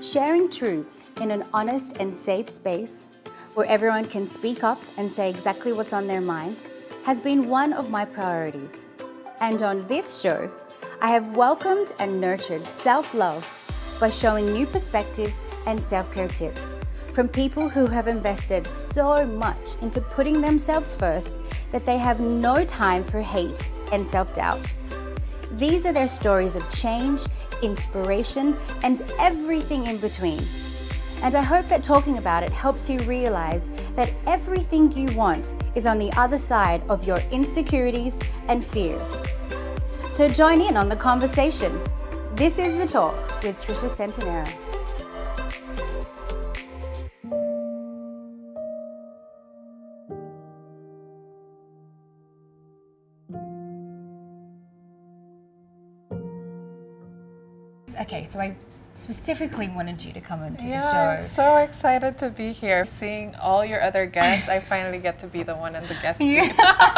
Sharing truths in an honest and safe space where everyone can speak up and say exactly what's on their mind has been one of my priorities. And on this show, I have welcomed and nurtured self-love by showing new perspectives and self-care tips from people who have invested so much into putting themselves first that they have no time for hate and self-doubt. These are their stories of change, inspiration, and everything in between. And I hope that talking about it helps you realize that everything you want is on the other side of your insecurities and fears. So join in on the conversation. This is The Talk with Tricia Centenero. Okay, so I specifically wanted you to come into the show. I'm so excited to be here. Seeing all your other guests, I finally get to be the one in the guest seat.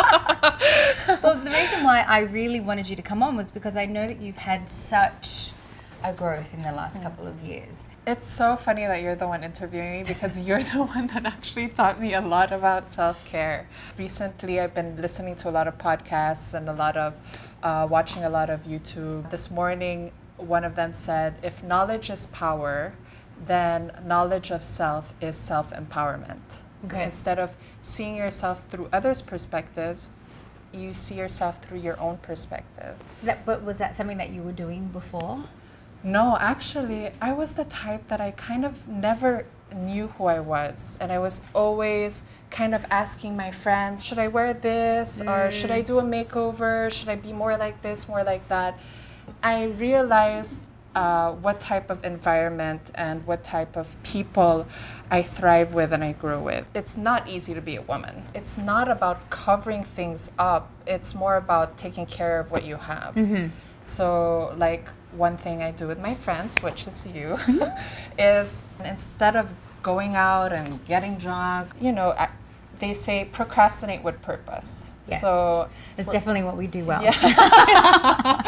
Well, the reason why I really wanted you to come on was because I know that you've had such a growth in the last couple of years. It's so funny that you're the one interviewing me because you're the one that actually taught me a lot about self-care. Recently, I've been listening to a lot of podcasts and a lot of watching a lot of YouTube. This morning, one of them said, if knowledge is power, then knowledge of self is self-empowerment. Okay. Instead of seeing yourself through others' perspectives, you see yourself through your own perspective. But was that something that you were doing before? No, actually, I was the type that I kind of never knew who I was. And I was always kind of asking my friends, should I wear this? Or should I do a makeover? Should I be more like this, more like that? I realized what type of environment and what type of people I thrive with and I grew with. It's not easy to be a woman. It's not about covering things up. It's more about taking care of what you have. Mm-hmm. So like one thing I do with my friends, which is you, is instead of going out and getting drunk, they say procrastinate with purpose. Yes. So it's definitely what we do well. Yeah.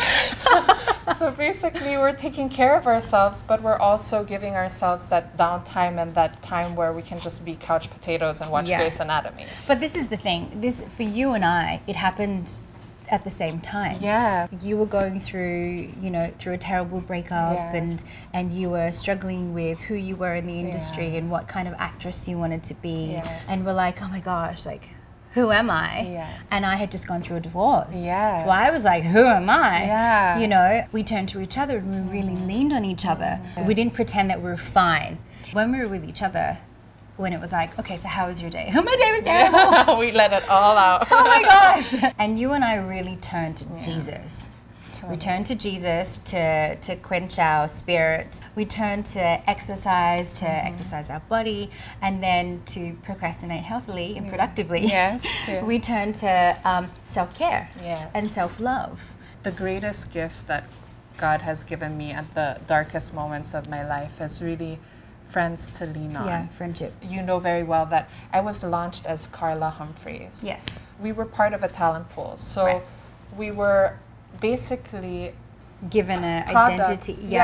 So basically we're taking care of ourselves, but we're also giving ourselves that downtime and that time where we can just be couch potatoes and watch Grey's Anatomy. But this is the thing, for you and I, it happened at the same time. Yeah. You were going through, through a terrible breakup and you were struggling with who you were in the industry and what kind of actress you wanted to be. Yes. And we're like, oh my gosh, like, who am I? Yes. And I had just gone through a divorce. Yes. So I was like, who am I? Yeah. We turned to each other and we really leaned on each other. Yes. We didn't pretend that we were fine. When we were with each other, when it was like, okay, so how was your day? Oh, my day was terrible. We let it all out. Oh my gosh. And you and I really turned to Jesus. We turned to Jesus to quench our spirit. We turned to exercise our body, and then to procrastinate healthily and productively. Yes. Yeah. We turned to self-care and self-love. The greatest gift that God has given me at the darkest moments of my life is really friends to lean on. Yeah, friendship. You know very well that I was launched as Carla Humphries. Yes. We were part of a talent pool. So we were basically given an products, identity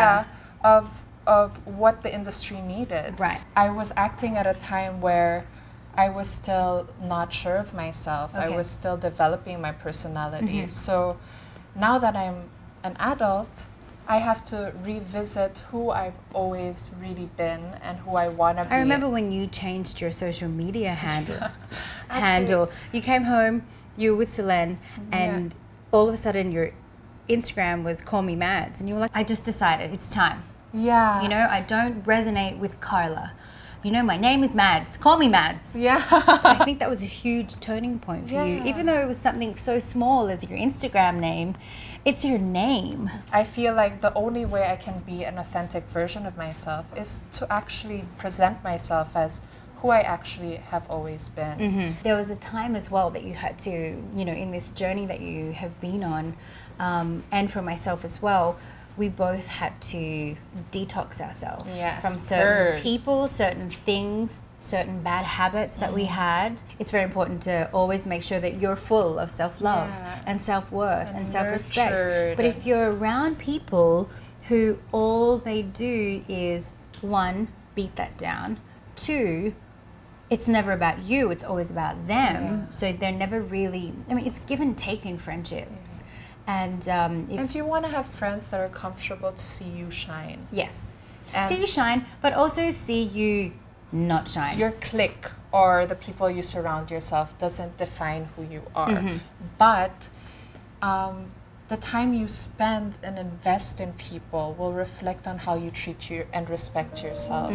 of what the industry needed. Right. I was acting at a time where I was still not sure of myself. I was still developing my personality. Mm-hmm. So now that I'm an adult, I have to revisit who I've always really been and who I want to be. I remember when you changed your social media handle. You came home, you were with Solen, and all of a sudden your Instagram was Call Me Madz. And you were like, I just decided it's time. Yeah. I don't resonate with Carla. My name is Madz. Call me Madz. Yeah. I think that was a huge turning point for you. Even though it was something so small as your Instagram name, it's your name. I feel like the only way I can be an authentic version of myself is to actually present myself as who I actually have always been. Mm-hmm. There was a time as well that you had to, in this journey that you have been on, and for myself as well, we both had to detox ourselves from certain people, certain things, certain bad habits that we had. It's very important to always make sure that you're full of self-love and self-worth and self-respect. But if you're around people who all they do is one, beat that down. Two, it's never about you, it's always about them. Yeah. So they're never really, I mean, it's give and take in friendships. Yes. And you want to have friends that are comfortable to see you shine. yes, And see you shine, but also see you not shine. your clique or the people you surround yourself doesn't define who you are. But the time you spend and invest in people will reflect on how you treat you and respect yourself.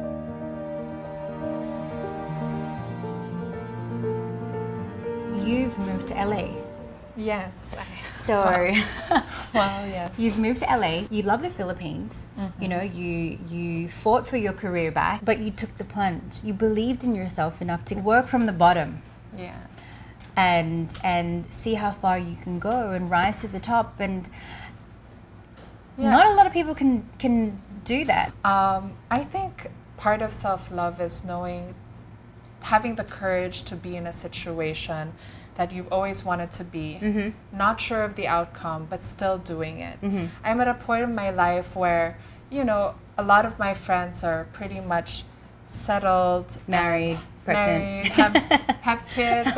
You've moved to LA. Yes. So Well, yes. you've moved to LA. You love the Philippines. You know, you fought for your career back, but you took the plunge. You believed in yourself enough to work from the bottom Yeah. and see how far you can go and rise to the top. And Yeah. not a lot of people can do that. I think part of self-love is having the courage to be in a situation that you've always wanted to be, not sure of the outcome, but still doing it. I'm at a point in my life where, you know, a lot of my friends are pretty much settled, Married, pregnant. have kids,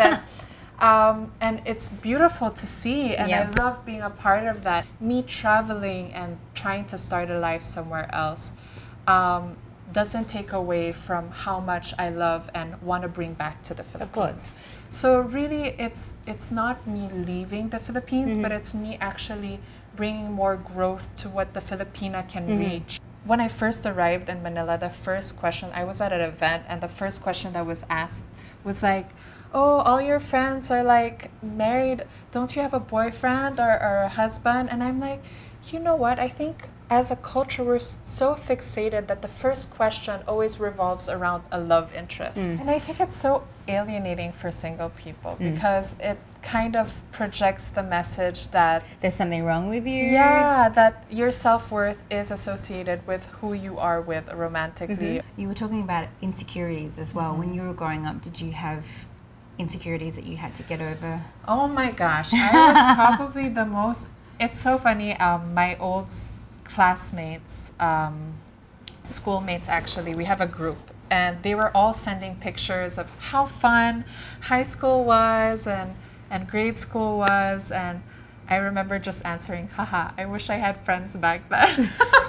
and it's beautiful to see, and Yeah. I love being a part of that. Me traveling and trying to start a life somewhere else doesn't take away from how much I love and want to bring back to the Philippines. Of course. So really, it's not me leaving the Philippines, but it's me actually bringing more growth to what the Filipina can reach. When I first arrived in Manila, the first question, I was at an event, and the first question that was asked was like, oh, all your friends are like married. Don't you have a boyfriend or a husband? And I'm like, you know what? I think as a culture, we're so fixated that the first question always revolves around a love interest. And I think it's so alienating for single people because it kind of projects the message that There's something wrong with you. yeah, that your self-worth is associated with who you are with romantically. You were talking about insecurities as well. When you were growing up, did you have insecurities that you had to get over? Oh my gosh, I was probably the most. It's so funny. My old classmates, schoolmates actually, we have a group, and they were all sending pictures of how fun high school was and grade school was, and I remember just answering, haha, I wish I had friends back then.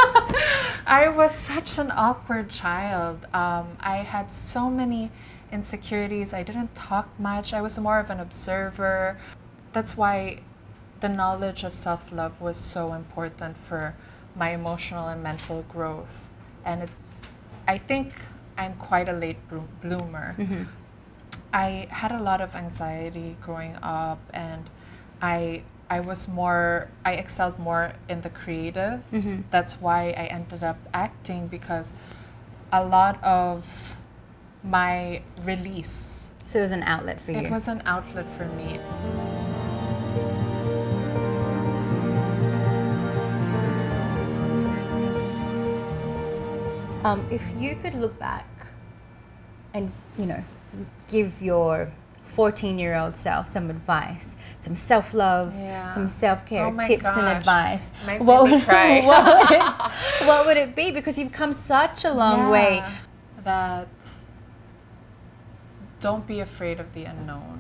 I was such an awkward child. I had so many insecurities. I didn't talk much. I was more of an observer. That's why the knowledge of self-love was so important for my emotional and mental growth. And I think I'm quite a late bloomer. I had a lot of anxiety growing up, and I excelled more in the creatives. That's why I ended up acting, because a lot of my release. So it was an outlet for you. It was an outlet for me. If you could look back and, you know, give your 14-year-old self some advice, some self-love, Yeah. some self-care Oh my tips and gosh. advice, Might make me cry. what would it be? Because you've come such a long way. That don't be afraid of the unknown.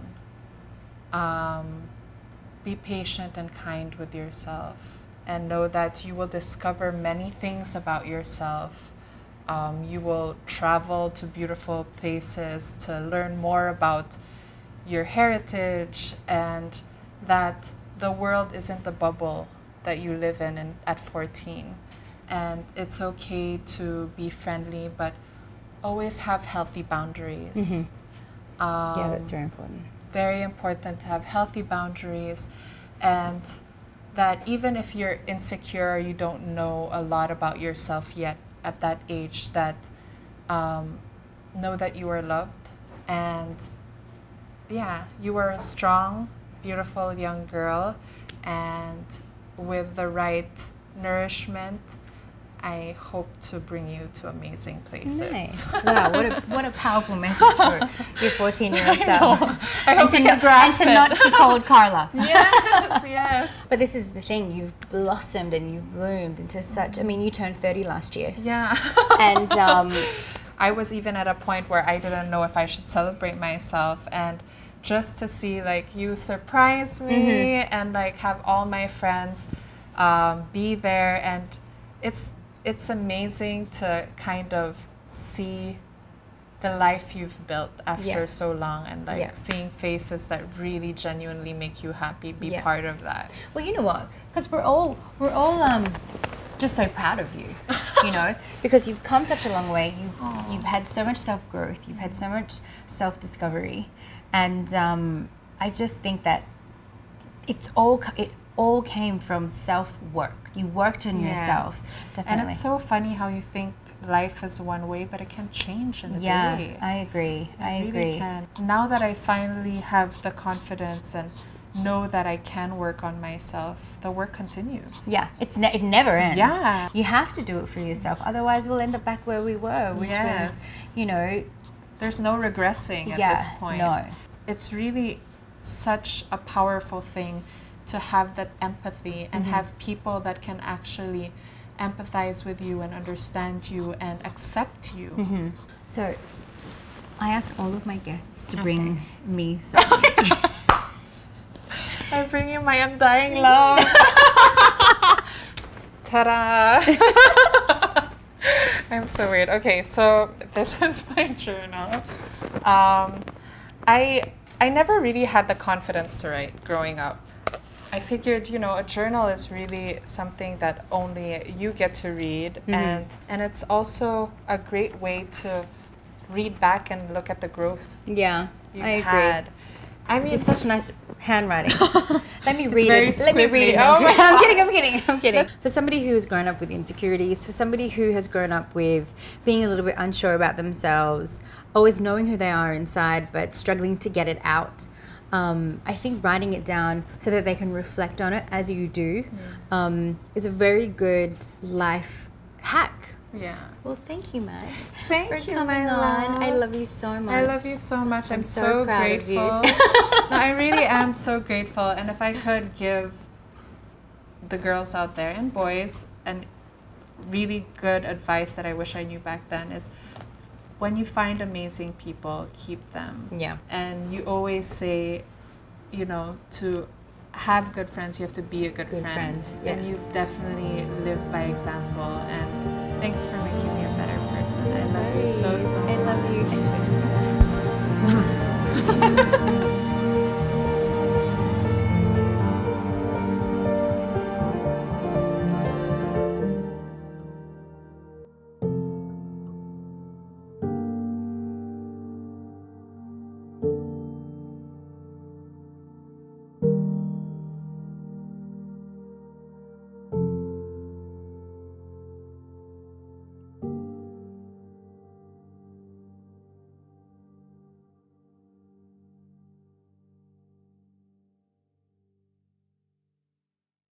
Be patient and kind with yourself, and know that you will discover many things about yourself. You will travel to beautiful places to learn more about your heritage, and that the world isn't the bubble that you live in at 14. And it's okay to be friendly, but always have healthy boundaries. Yeah, that's very important. Very important to have healthy boundaries, and that even if you're insecure, you don't know a lot about yourself yet at that age, that know that you are loved, and yeah, you are a strong, beautiful young girl, and with the right nourishment, I hope to bring you to amazing places. Nice. Wow, what a powerful message for your 14-year-old self. I hope you can grasp and to not be called Carla. Yes, yes. But this is the thing, you've blossomed and you've bloomed into such, I mean, you turned 30 last year. Yeah. And I was even at a point where I didn't know if I should celebrate myself, and just to see like you surprise me and like have all my friends be there, and it's amazing to kind of see the life you've built after so long, and like seeing faces that really genuinely make you happy be part of that. Well, you know what? Because we're all just so proud of you, you know, because you've come such a long way. You've had so much self-growth. You've had so much self-discovery, and I just think that it all came from self-work. You worked on yourself, definitely. And it's so funny how you think life is one way, but it can change in a day. Yeah, I agree. It really can. Now that I finally have the confidence and know that I can work on myself, the work continues. Yeah, it never ends. Yeah. You have to do it for yourself. Otherwise, we'll end up back where we were, which was, you know... There's no regressing at this point. No. It's really such a powerful thing to have that empathy and have people that can actually empathize with you and understand you and accept you. So, I ask all of my guests to bring me something. I bring you my undying love. Ta-da! I'm so weird. Okay, so this is my journal. I never really had the confidence to write growing up. I figured, you know, a journal is really something that only you get to read, and it's also a great way to read back and look at the growth I agree. had. I mean, You have such nice handwriting. Let me read very it. Let me read it. scribbly. Oh my I'm kidding. For somebody who has grown up with insecurities, for somebody who has grown up with being a little bit unsure about themselves, always knowing who they are inside but struggling to get it out, I think writing it down so that they can reflect on it as you do is a very good life hack. yeah. Well, thank you, Madz. Thank for you, coming my on. love. I love you so much. I love you so much. I'm so proud of you. grateful. No, I really am so grateful. And if I could give the girls out there and boys and really good advice that I wish I knew back then is, when you find amazing people, keep them. Yeah. And you always say, you know, to have good friends, you have to be a good friend. Yeah. And you've definitely lived by example. And thanks for making me a better person. I love you so much. I love you.